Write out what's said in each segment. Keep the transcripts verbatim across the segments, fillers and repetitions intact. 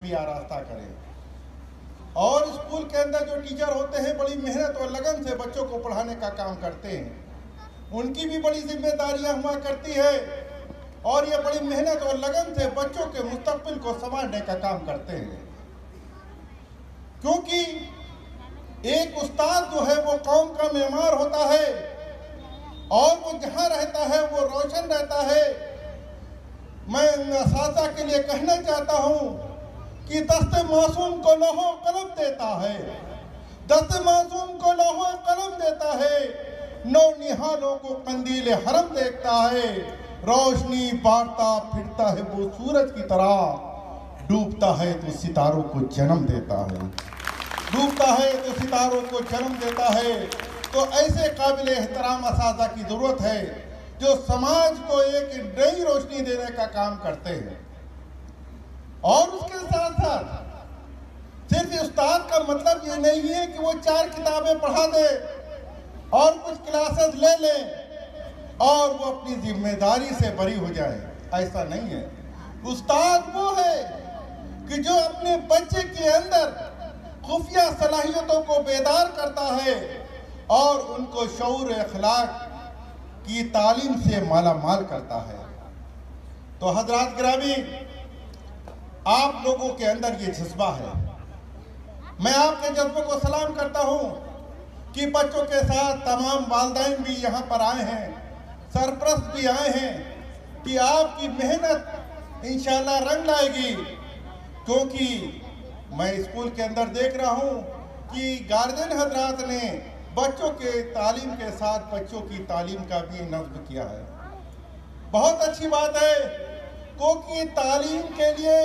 भी आरास्ता करें। और स्कूल के अंदर जो टीचर होते हैं बड़ी मेहनत और लगन से बच्चों को पढ़ाने का काम करते हैं, उनकी भी बड़ी जिम्मेदारियां हुआ करती है और ये बड़ी मेहनत और लगन से बच्चों के मुस्तकबिल को संवारने का काम करते हैं। क्योंकि एक उस्ताद जो है वो कौम का मेमार होता है और वो जहाँ रहता है वो रोशन रहता है। मैं असातिज़ा के लिए कहना चाहता हूँ कि दस्ते मासूम को लौह कलम देता है, दस्ते मासूम को लौह कलम देता है, नौ निहालों को कंदील हरम देखता है, रोशनी बांटता फिरता है वो सूरज की तरह, डूबता है तो सितारों को जन्म देता है, डूबता है तो सितारों को जन्म देता है। तो ऐसे काबिल एहतराम असातिज़ा की ज़रूरत है जो समाज को एक नई रोशनी देने का काम करते हैं। और उसके साथ साथ सिर्फ उस्ताद का मतलब ये नहीं है कि वो चार किताबें पढ़ा दे और कुछ क्लासेस ले ले और वो अपनी जिम्मेदारी से बरी हो जाए, ऐसा नहीं है। उस्ताद वो है कि जो अपने बच्चे के अंदर खुफिया सलाहियतों को बेदार करता है और उनको शऊर अखलाक की तालीम से माला माल करता है। तो हजरात गिरामी, आप लोगों के अंदर ये जज्बा है, मैं आपके जज्बे को सलाम करता हूँ कि बच्चों के साथ तमाम वालिदैन भी यहाँ पर आए हैं, सरपरस्त भी आए हैं कि आपकी मेहनत इंशाअल्लाह रंग लाएगी। क्योंकि मैं स्कूल के अंदर देख रहा हूँ कि गार्जियन हजरात ने बच्चों के तालीम के साथ बच्चों की तालीम का भी नज़्म किया है। बहुत अच्छी बात है, क्योंकि तालीम के लिए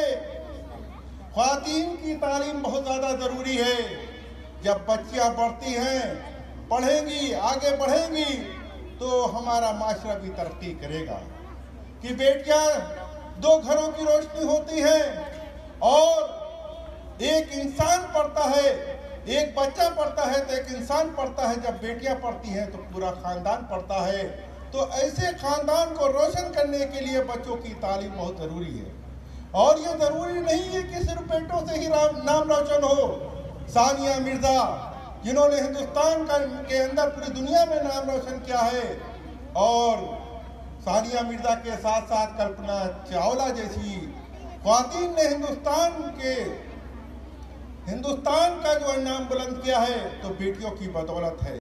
ख्वातीन की तालीम बहुत ज़्यादा ज़रूरी है। जब बच्चियाँ बढ़ती हैं, पढ़ेंगी, आगे बढ़ेंगी तो हमारा माशरा भी तरक्की करेगा। कि बेटियाँ दो घरों की रोशनी होती हैं और एक इंसान पढ़ता है, एक बच्चा पढ़ता है तो एक इंसान पढ़ता है, जब बेटियां पढ़ती हैं तो पूरा खानदान पढ़ता है। तो ऐसे खानदान को रोशन करने के लिए बच्चों की तालीम बहुत ज़रूरी है। और ये ज़रूरी नहीं है कि सिर्फ बेटों से ही नाम रोशन हो। सानिया मिर्ज़ा, जिन्होंने हिंदुस्तान का के अंदर पूरी दुनिया में नाम रोशन किया है, और सानिया मिर्ज़ा के साथ साथ कल्पना चावला जैसी ख्वातीन ने हिंदुस्तान के हिंदुस्तान का जो नाम बुलंद किया है, तो बेटियों की बदौलत है।